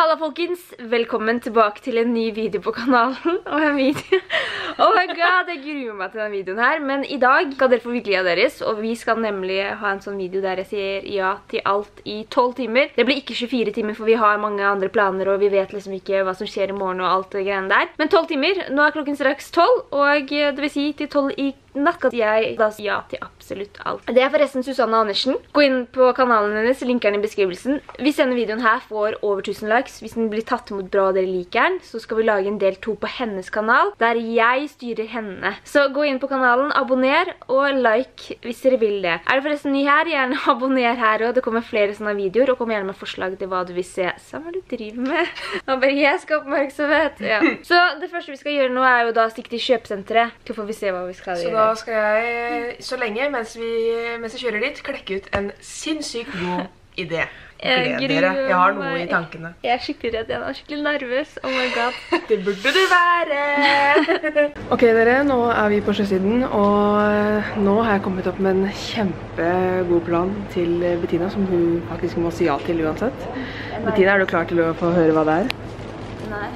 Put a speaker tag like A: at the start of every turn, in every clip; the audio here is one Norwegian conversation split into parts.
A: Halla folkens, velkommen tilbake til en ny video på kanalen. Og en video. Oh my god, jeg gruer meg til denne videoen her. Men i dag skal dere få virkelig av deres, og vi skal nemlig ha en sånn video der jeg sier ja til alt i 12 timer. Det blir ikke 24 timer, for vi har mange andre planer, og vi vet liksom ikke hva som skjer i morgen og alt det greiene der. Men 12 timer, nå er klokken straks 12, og det vil si til 12 i natt at jeg da sier ja til absolutt alt. Det er forresten Susanne Andersen. Gå inn på kanalen hennes, linker den i beskrivelsen. Hvis denne videoen her får over 1000 likes, hvis den blir tatt imot bra og dere liker den, så skal vi lage en del 2 på hennes kanal, der jeg styrer henne. Så gå inn på kanalen, abonner og like hvis dere vil det. Er du forresten ny her, gjerne abonner her også. Det kommer flere sånne videoer, og kom gjerne med forslag til hva du vil se. Så hva du driver med? Og bare jeg skal ha oppmerksomhet. Ja. Så det første vi skal gjøre nå er jo da stikke til kjøpesenteret. Så får vi se hva vi skal gjøre.
B: Da skal jeg, så lenge, mens jeg kjører dit, klekke ut en sinnssykt god idé. Jeg har noe i tankene.
A: Jeg er skikkelig redd, jeg er skikkelig nervøs. Oh my god.
B: Det burde du være! Ok dere, nå er vi på sjøsiden, og nå har jeg kommet opp med en kjempegod plan til Bettina, som hun faktisk må si ja til uansett. Bettina, er du klar til å få høre hva det er?
A: Nei.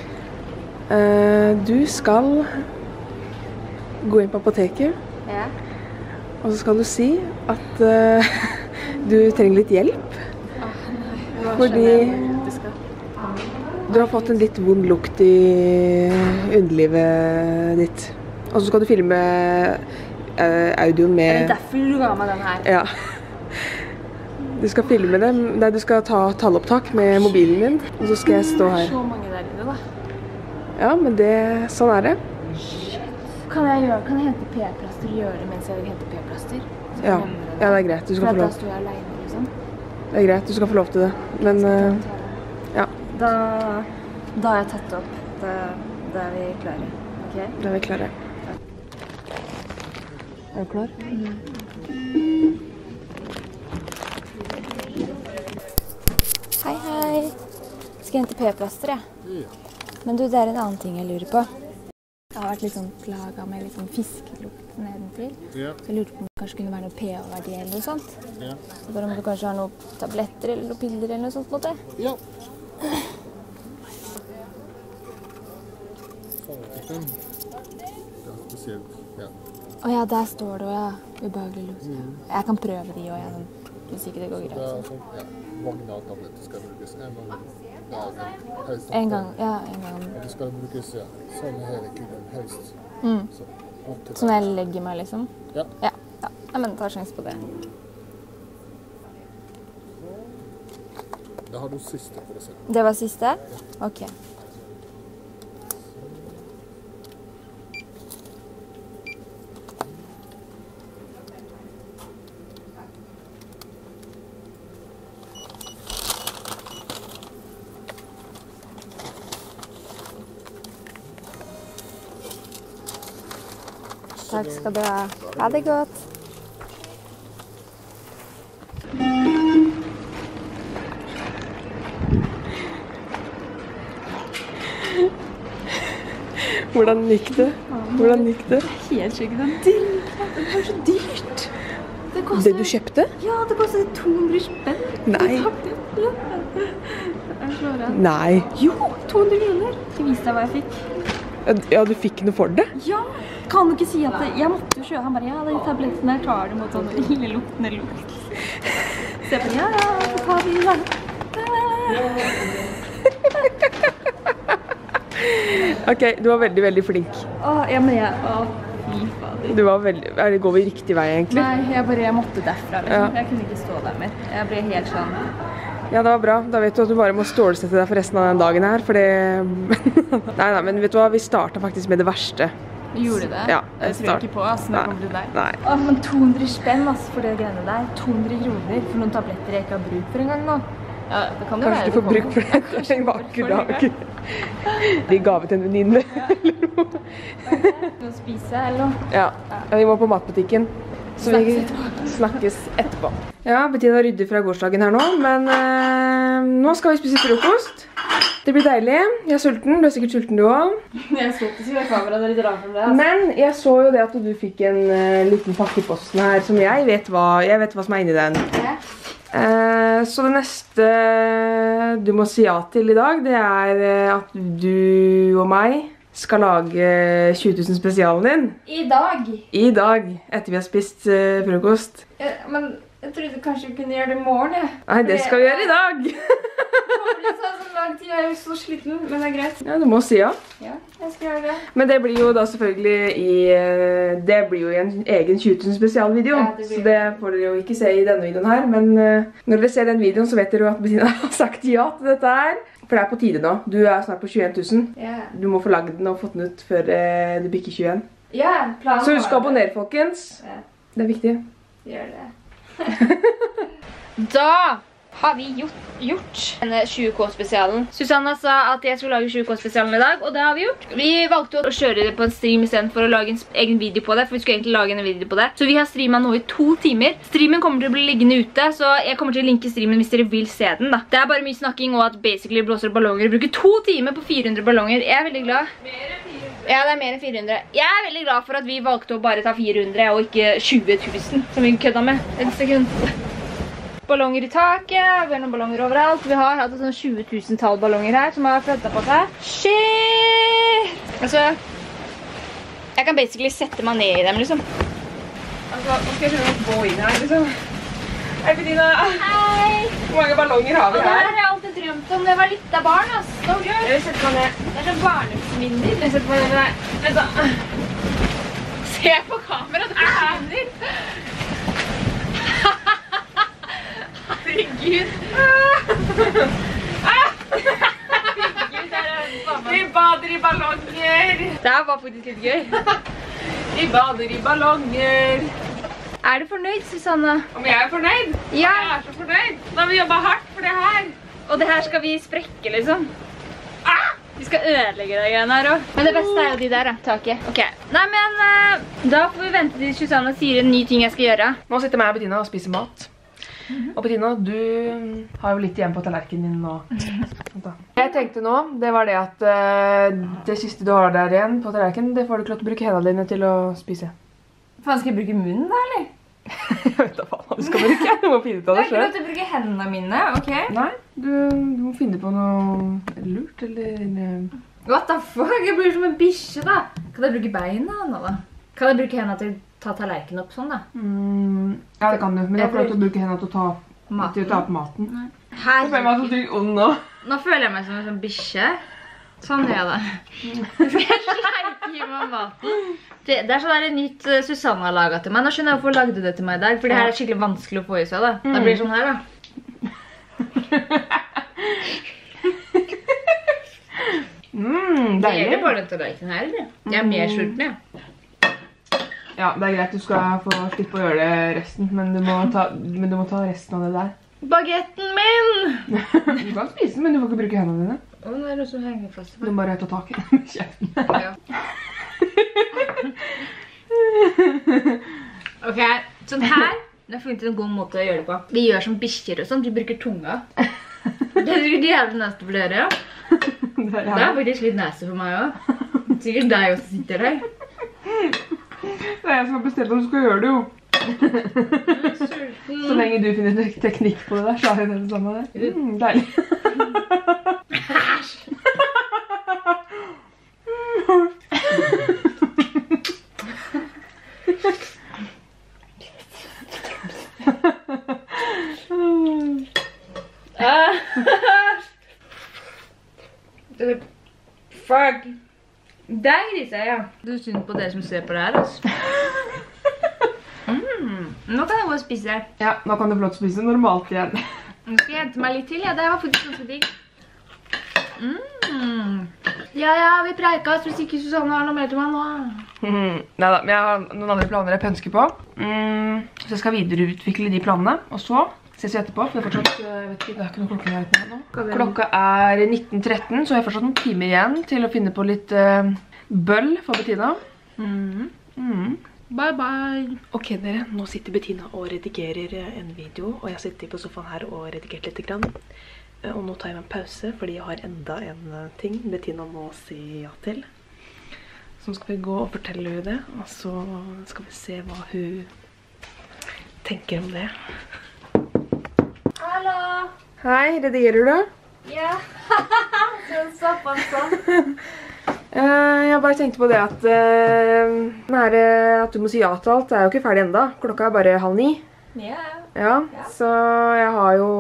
B: Du skal gå inn på apoteket,
A: Ja.
B: og så skal du si at du trenger litt hjelp. Fordi du har fått en litt vond lukt i underlivet ditt. Og så skal du filme audioen med...
A: Er det derfor du ga meg den her?
B: Ja. Du skal filme det. Nei, du skal ta tallopptak med mobilen din, og så skal jeg stå her.
A: Så mange der inne da.
B: Ja, men sånn er det.
A: Kan jeg hente p-plaster og gjøre det mens jeg vil hente p-plaster?
B: Ja, det er greit. Du skal få lov.
A: Da står jeg alene, liksom.
B: Det er greit, du skal få lov til det. Men, ja.
A: Da har jeg tatt opp. Da er vi klare. Ok?
B: Da er vi klare. Er du klar?
A: Hei, hei. Skal hente p-plaster, jeg. Men du, det er en annen ting jeg lurer på. Jeg har vært litt sånn plaget med litt sånn fiskelukt nedentil. Ja. Så jeg lurte på om det kanskje kunne være noe pH-verdi eller noe sånt. Ja. Så bare om du kanskje har noen tabletter eller noen piller eller noe sånt på det. Ja.
C: Det er spesielt, ja.
A: Åja, der står det, ja. Ubehagelig lukt. Jeg kan prøve de også, ja. Hvis ikke det går greit.
C: Det er sånn, ja. Vagnaltabletter skal brukes en gang dagen, helst.
A: En gang, ja, en gang.
C: Og det skal brukes, ja, sånn hele kvelden, helst.
A: Så når jeg legger meg, liksom?
C: Ja.
A: Ja, men ta sjans på det.
C: Da har du siste på resept.
A: Det var siste? Ok. Takk skal du ha. Ha det godt.
B: Hvordan gikk det? Hvordan gikk det?
A: Helt sjukt. Det var så dyrt.
B: Det du kjøpte?
A: Ja, det kostet 200 spenn.
B: Nei. Nei.
A: Jo, 200 kroner. Jeg viste deg hva jeg fikk.
B: Ja, du fikk noe for det?
A: Ja. Kan du ikke si at jeg måtte jo kjøpe? Han bare, ja, de tablettene her tar du mot sånn lille luktende lukt. Så jeg bare, ja, så tar vi den.
B: Ok, du var veldig, veldig flink.
A: Ja, men fy fader.
B: Du var veldig, går vi riktig vei egentlig?
A: Nei, jeg måtte derfra, liksom. Ja. Jeg kunne ikke stå der mer. Jeg ble helt sånn...
B: Ja, det var bra. Da vet du at du bare må stålsette deg for resten av den dagen her, for det... Nei, men vet du hva? Vi startet faktisk med det verste.
A: Gjorde det?
B: Ja.
A: Jeg tror ikke på, ass, når det kommer til deg.
B: Nei.
A: Men 200 spenn, ass, for det greiene der. 200 kroner for noen tabletter jeg ikke har bruk for en gang nå. Ja, det kan det
B: Kanskje
A: være.
B: Du får bruk for det. Det er en vakker dag. De gave til en venninne, eller noe.
A: Noe å spise, eller noe?
B: Ja, vi må på matbutikken. Så vi snakkes etterpå. Ja, Bettina rydder fra gårsdagen her nå, men nå skal vi spise frokost. Det blir deilig. Jeg er sulten. Du er sikkert sulten du også.
A: Jeg så ikke si kamera, det er litt rart for det. Altså.
B: Men jeg så jo det at du fikk en liten pakke i posten her, som jeg vet hva som er inni den. Så det neste du må si ja til i dag, det er at du og meg skal lage 20 000 spesialen din.
A: I dag?
B: I dag, etter vi har spist frokost.
A: Ja, men jeg trodde kanskje vi kunne gjøre det i morgen, ja.
B: Nei, det skal vi gjøre i dag.
A: Det tar så lang tid, jeg er jo så sliten, men det er greit.
B: Ja, du må si ja.
A: Ja, jeg skal gjøre det.
B: Men det blir jo da selvfølgelig det blir jo en egen 20 000 spesialvideo.
A: Ja,
B: så det får dere jo ikke se i denne videoen her. Men når dere ser den videoen, så vet dere jo at Bettina har sagt ja til dette her. For det er på tide nå. Du er snart på 21 000.
A: Ja. Du
B: må få lagd den og fått den ut før du bikker 21.
A: Ja, planen.
B: Så husk å abonnere, folkens.
A: Ja.
B: Det er viktig.
A: Gjør det. Da har vi gjort denne 20K-spesialen. Susanna sa at jeg skulle lage 20K-spesialen i dag, og det har vi gjort. Vi valgte å kjøre det på en stream i stedet for å lage en egen video på det, for vi skulle egentlig lage en video på det. Så vi har streamet nå i 2 timer. Streamen kommer til å bli liggende ute, så jeg kommer til å linke streamen hvis dere vil se den da. Det er bare mye snakking og at basically blåser ballonger. Vi bruker 2 timer på 400 ballonger. Jeg er veldig glad. Ja, det er mer enn 400. Jeg er veldig glad for at vi valgte å bare ta 400 og ikke 20 000, som vi kødda med. En sekund. Ballonger i taket, vi har noen ballonger overalt. Vi har hatt sånn 20 000 tall ballonger her som har flyttet på seg. Shit! Altså, jeg kan basically sette meg ned i dem, liksom.
B: Altså, nå skal jeg skjønne å gå inn her, liksom. Hei, Bettina.
A: Hei!
B: Hvor mange ballonger har vi
A: Og det
B: her?
A: her har jeg alltid drømt om da jeg var litt av barn, ass.
B: Jeg vil sette meg ned.
A: Det er sånn barndomsminner.
B: Jeg setter meg ned med deg. Vent da.
A: Se på kamera, det forsvinner. Herregud.
B: Vi bader i ballonger.
A: Det her var faktisk litt gøy.
B: Vi bader i ballonger.
A: Er du fornøyd, Susanna?
B: Om jeg er fornøyd?
A: Ja.
B: Jeg er så fornøyd. Da har vi jobbet hardt for det her.
A: Og det her skal vi sprekke, liksom. Vi skal ødelegge det igjen her også. Men det beste er jo de der, da. Taket. Ok. Nei, men da får vi vente til Susanna sier en ny ting jeg skal gjøre.
B: Nå sitter jeg og Bettina og spiser mat. Og Bettina, du har jo litt igjen på tallerkenen din nå. Jeg tenkte nå, det var det at det siste du har der igjen på tallerkenen, det får du ikke lov til å bruke hendene dine til å spise.
A: Faen, skal jeg bruke munnen da, eller?
B: Jeg vet da faen hva du skal bruke. Du må finne ut av det
A: Jeg har ikke lov
B: selv.
A: til å bruke hendene mine, ok?
B: Nei, du må finne på noe lurt, eller...
A: What the fuck? Jeg blir som en bikkje, da. Kan jeg bruke beina nå, da? Kan jeg bruke hendene til å ta tallerkenen opp sånn, da?
B: Ja, det kan du, men du får lov til å bruke hendene til å ta opp maten. Jeg føler meg så trygg ond nå.
A: Nå føler jeg meg som en sånn bikkje. Sånn gjør jeg det. Jeg sleiker i meg maten. Det er sånn et nytt Susanna har laget til meg. Nå skjønner jeg hvorfor lagde du det til meg i dag, for det her er skikkelig vanskelig å få i seg, da. Da blir det sånn her, da. Det gjelder bare den tallerkenen her, eller? Jeg er mer sulten, ja.
B: Ja, det er greit, du skal få slippe å gjøre det resten, men du må ta resten av det der.
A: Bagetten min!
B: Du kan spise den, men du får ikke bruke hendene dine.
A: Å, nå er det noe som henger fast.
B: Du må bare ta tak i den med kjeften.
A: Ja. Ok, sånn her. Jeg har funnet en god måte å gjøre det på. De gjør som bikkjer og sånn, de bruker tunga. Det er sikkert jævlig neste for dere, ja. Det er faktisk litt neste for meg også. Sikkert deg også sitter der.
B: Det er jeg som har bestemt om du skal gjøre det, jo. Så lenge du finner teknikk på det der, så er det det samme der. Deilig.
A: Fuck. Der griser jeg, ja. Du synes på dere som ser på det her, altså. Nå kan jeg gå og spise her.
B: Ja, nå kan du få lov til å spise normalt igjen.
A: Nå skal jeg hente meg litt til, ja. Det var faktisk ganske digg. Ja, vi preiket hvis ikke Susanne har noe mer til meg nå.
B: Neida, men jeg har noen andre planer jeg pønsker på. Så jeg skal videreutvikle de planene, og så ses vi etterpå, for det er fortsatt, jeg vet ikke, det er ikke noen klokken her ute nå. Klokka er 19:13, så jeg har fortsatt noen timer igjen til å finne på litt bøll for Bettina.
A: Bye bye.
B: Ok dere, nå sitter Bettina og redigerer en video, og jeg sitter på sofaen her og redigert litt grann. Og nå tar jeg meg en pause, fordi jeg har enda en ting Bettina må si ja til. Så nå skal vi gå og fortelle henne det, og så skal vi se hva hun tenker om det.
A: Hallo!
B: Hei, redigerer du?
A: Ja, så stoppet sånn.
B: Jeg bare tenkte på det at at du må si ja til alt, det er jo ikke ferdig enda. Klokka er bare 8:30.
A: Ja.
B: Ja, så jeg har jo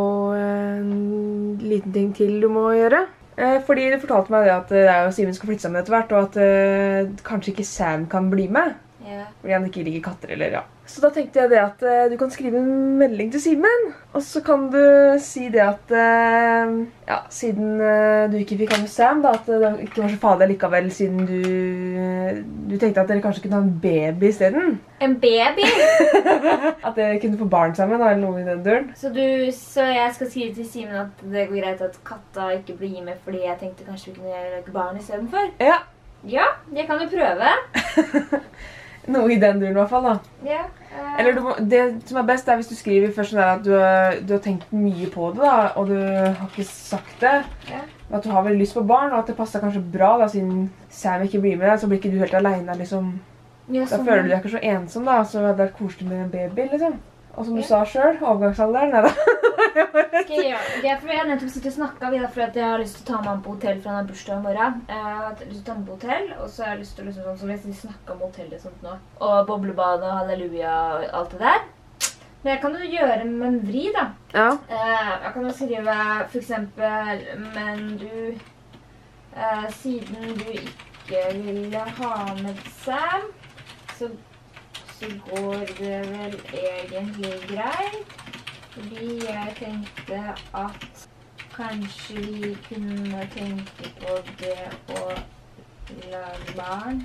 B: en liten ting til du må gjøre. Fordi du fortalte meg det at jeg og Simen skal flytte sammen etter hvert, og at kanskje ikke Sam kan bli med.
A: Ja.
B: Fordi han ikke liker katter, eller ja. Så da tenkte jeg det at du kan skrive en melding til Simen, og så kan du si det at, ja, siden du ikke fikk ha med Sam, da, at det ikke var så farlig likevel, siden du tenkte at dere kanskje kunne ha en baby i stedet.
A: En baby?
B: At dere kunne få barn sammen, eller noe i den døren.
A: Så jeg skal skrive til Simen at det går greit at katta ikke blir med, fordi jeg tenkte kanskje vi kunne lage barn i stedet for?
B: Ja.
A: Ja, det kan vi prøve.
B: Noe i den duren i hvert fall da.
A: Ja.
B: Eller det som er best er hvis du skriver først sånn at du har tenkt mye på det da, og du har ikke sagt det.
A: Ja.
B: At du har veldig lyst på barn, og at det passer kanskje bra da, siden Sam ikke blir med deg, så blir ikke du helt alene liksom.
A: Ja,
B: Da føler du deg ikke så ensom da, så hadde det vært koselig med en baby liksom. Og som du sa selv, overgangsalderen, nei da.
A: Skal jeg gjøre det? For jeg har nettopp sittet og snakket for at jeg har lyst til å ta med han på hotell, for han har bursdag i morgen. Jeg har lyst til å ta med på hotell, og så har jeg lyst til å liksom sånn, så vi snakker om hotellet og sånt nå. Og boblebad og halleluja og alt det der. Men jeg kan jo gjøre med en vri da.
B: Ja.
A: Jeg kan jo skrive for eksempel, men du, siden du ikke ville ha med Sam, så går det vel egentlig greit. Fordi jeg tenkte at kanskje vi kunne tenke på det å lage barn.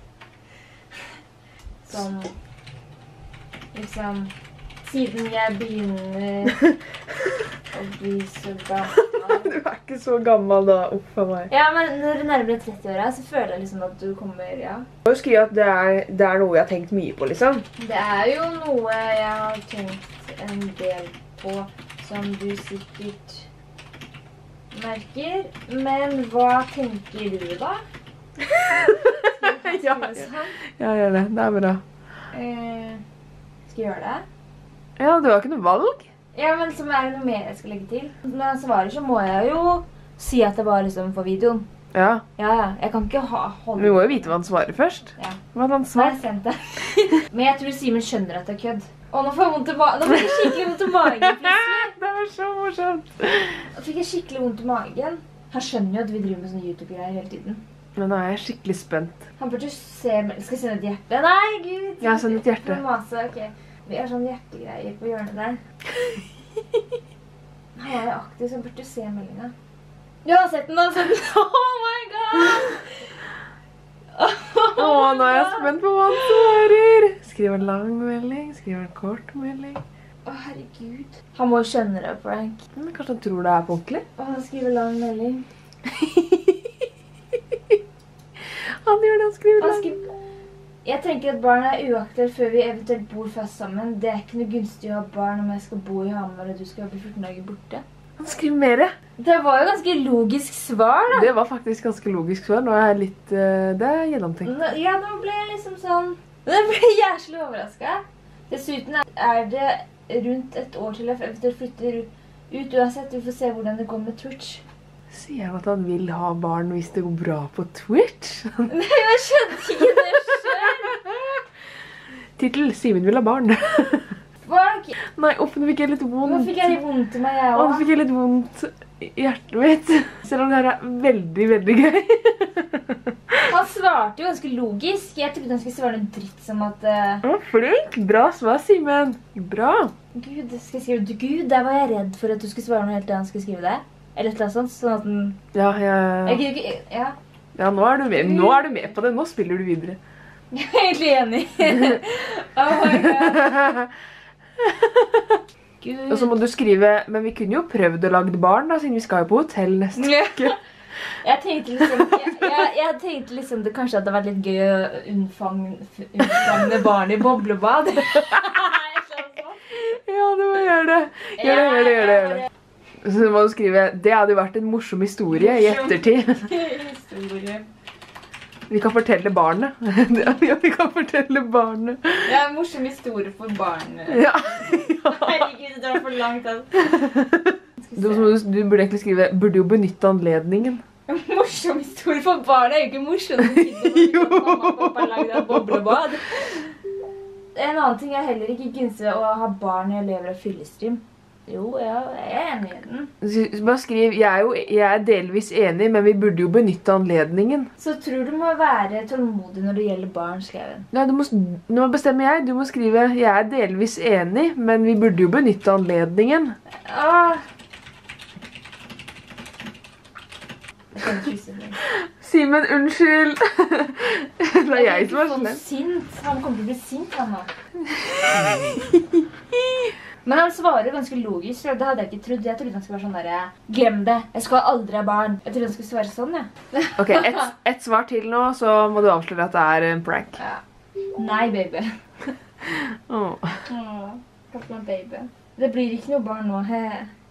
A: Som, liksom, siden jeg begynner å bli så gammel.
B: Du er ikke så gammel da, uff av meg.
A: Ja, men når du nærmer deg 30-åra, så føler jeg liksom at du kommer, ja.
B: Du må jo skrive at det er noe jeg har tenkt mye på, liksom.
A: Det er jo noe jeg har tenkt en del på, som du sikkert merker. Men hva tenker du da?
B: Ja, gjør det. Det er bra.
A: Skal jeg gjøre det?
B: Ja, du har ikke noe valg.
A: Ja, men så er det noe mer jeg skal legge til. Når jeg svarer, så må jeg jo si at det var liksom for videoen.
B: Ja.
A: Ja, jeg kan ikke holde...
B: Vi må jo vite hva han svarer først.
A: Ja.
B: Hva hadde han
A: Så har
B: svart?
A: jeg sendt det. Men jeg tror Simen skjønner at det er kødd. Å, nå får jeg vondt i magen. Nå fikk jeg skikkelig vondt i magen plutselig.
B: Det var så morsomt.
A: Nå fikk jeg skikkelig vondt i magen. Han skjønner jo at vi driver med sånne YouTube-greier hele tiden.
B: Men nå er jeg skikkelig spent.
A: Han burde se... Skal jeg sende et hjerte? Nei, Gud!
B: Ja, send et hjerte.
A: For mase, ok. Vi har sånne hjertegreier på hjørnet der. Han var jo aktiv, så han burde se meldingen. Du har sett den, da! Oh my god!
B: Nå er jeg spent på hva han svarer. Skriv en lang melding, skriv en kort melding.
A: Å, herregud. Han må skjønne det, Frank.
B: Men kanskje han tror det er på ordentlig?
A: Han skriver lang melding.
B: Han gjør det, han skriver lang.
A: Jeg tenker at barn er uaktuelt før vi eventuelt bor fast sammen. Det er ikke noe gunstig å ha barn om jeg skal bo i Hamar og du skal bli 14 dager borte.
B: Han skriver mer.
A: Det var jo ganske logisk svar, da.
B: Det var faktisk ganske logisk svar. Nå er jeg litt... det er gjennomtenkt.
A: Ja, nå ble jeg liksom sånn... Nå ble jeg jævlig overrasket. Dessuten er det rundt et år til jeg eventuelt flytter ut uansett. Vi får se hvordan det går med Twitch.
B: Sier han at han vil ha barn hvis det går bra på Twitch?
A: Nei, jeg skjønte ikke det selv.
B: Titel, Simen vil ha barn.
A: Fuck!
B: Nei, opp, nå fikk jeg litt vondt.
A: Nå fikk jeg litt vondt i meg, jeg
B: Å, nå
A: også.
B: fikk jeg litt vondt i hjertet mitt. Selv om det her er veldig, veldig gøy.
A: Han svarte jo ganske logisk. Jeg trodde han skulle svare noe dritt som at...
B: Å, flink. Bra svar, Simen. Bra.
A: Gud, skal jeg skrive... Gud, der var jeg redd for at du skulle svare noe helt annet han skulle skrive det. Eller et eller annet sånt, sånn at den...
B: Ja,
A: Jeg gidder ikke... Ja.
B: Ja, nå er du med. Nå er du med på det. Nå spiller du videre.
A: Jeg er egentlig enig. Oh my god. Gud.
B: Og så må du skrive, men vi kunne jo prøvd å lage barn da, siden vi skal jo på hotell neste uke.
A: Jeg tenkte liksom det kanskje hadde vært litt gøy å unnfange barn i boblebad.
B: Ja, du må gjøre det. Gjør det. Så må du skrive, det hadde jo vært en morsom historie i ettertid.
A: Historie.
B: Vi kan fortelle barnet. Ja, vi kan fortelle barnet.
A: Ja, en morsom historie for barnet.
B: Ja.
A: Herregud, det var for langt av.
B: Du burde egentlig skrive, burde jo benytte anledningen.
A: En morsom historie for barnet er jo ikke morsom. Jo! Mamma og pappa lagde et boblebad. En annen ting er heller ikke gynstig å ha barn når jeg lever av fyllestream. Jo, ja, jeg er enig i den.
B: Bare skriv, jeg er delvis enig, men vi burde jo benytte anledningen.
A: Så tror du må være tålmodig når det gjelder barn, skrev hun.
B: Nei, nå bestemmer jeg. Du må skrive, jeg er delvis enig, men vi burde jo benytte anledningen. Simen, unnskyld. Det er jeg som er slem.
A: Han kommer til å bli sint, han nå. Men han svarer ganske logisk, det hadde jeg ikke trodd. Jeg trodde han skulle være sånn der, glem det, jeg skal aldri ha barn. Jeg trodde han skulle svare sånn, ja.
B: Ok, ett svar til nå, så må du avsløre at det er en prank.
A: Ja. Nei, baby.
B: Kall
A: meg baby. Det blir ikke noe barn nå, he.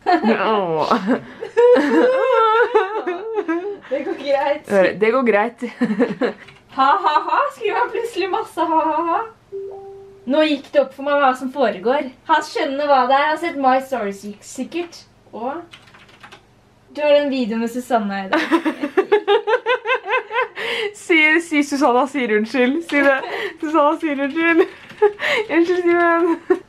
A: Det går greit.
B: Det går greit.
A: Ha-ha-ha, skriver han plutselig masse ha-ha-ha. Nå gikk det opp for meg hva som foregår. Han skjønner hva det er. Han har sett My Stories sikkert. Og du har den videoen med Susanna i dag.
B: Si Susanna sier unnskyld. Si det. Susanna sier unnskyld. Unnskyld, Simen.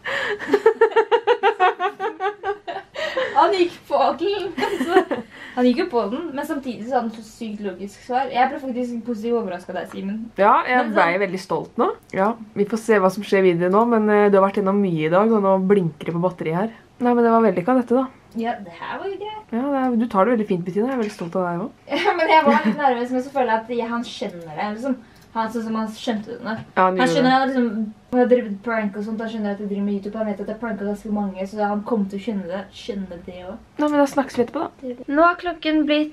A: Han gikk på den. Han gikk jo på den, men samtidig så hadde han så sykt logisk svar. Jeg ble faktisk positivt overrasket av deg, Simen.
B: Ja, jeg ble veldig stolt nå. Ja, vi får se hva som skjer videre nå, men du har vært innom mye i dag, og nå blinker det på batteri her. Nei, men det var veldig dette da.
A: Ja, det her var jo greit.
B: Ja, du tar det veldig fint, Bettina. Jeg er veldig stolt av deg også.
A: Ja, men jeg var litt nervøs, men så føler jeg at han skjønner det. Liksom. Sånn som han skjønte det nå.
B: Ja,
A: han skjønner at liksom, han har drevet prank og sånt, han skjønner at jeg driver med YouTube, han vet at jeg pranker ganske mange, så han kommer til å skjønne det også.
B: Nei, men da snakkes vi etterpå da.
A: Nå har klokken blitt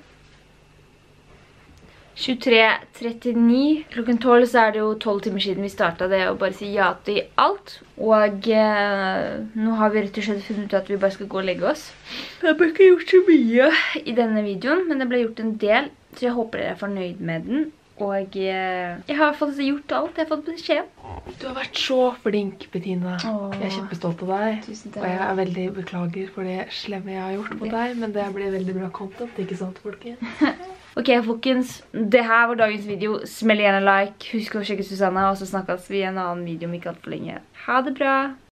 A: 23:39. Klokken 12 så er det jo 12 timer siden vi startet det og bare si ja til alt. Og nå har vi rett og slett funnet ut at vi bare skal gå og legge oss. Jeg har ikke gjort så mye i denne videoen, men det ble gjort en del, så jeg håper dere er fornøyd med den. Og jeg har fått gjort alt jeg har fått beskjed.
B: Du har vært så flink, Bettina. Jeg er kjempestolt av deg.
A: Tusen takk.
B: Og jeg er veldig beklager for det slemme jeg har gjort mot deg, men det ble veldig bra content, ikke sant, folkens?
A: Ok, folkens. Det her var dagens video. Smell gjerne like. Husk å sjekke Susanna, og så snakkes vi i en annen video om ikke alt for lenge. Ha det bra!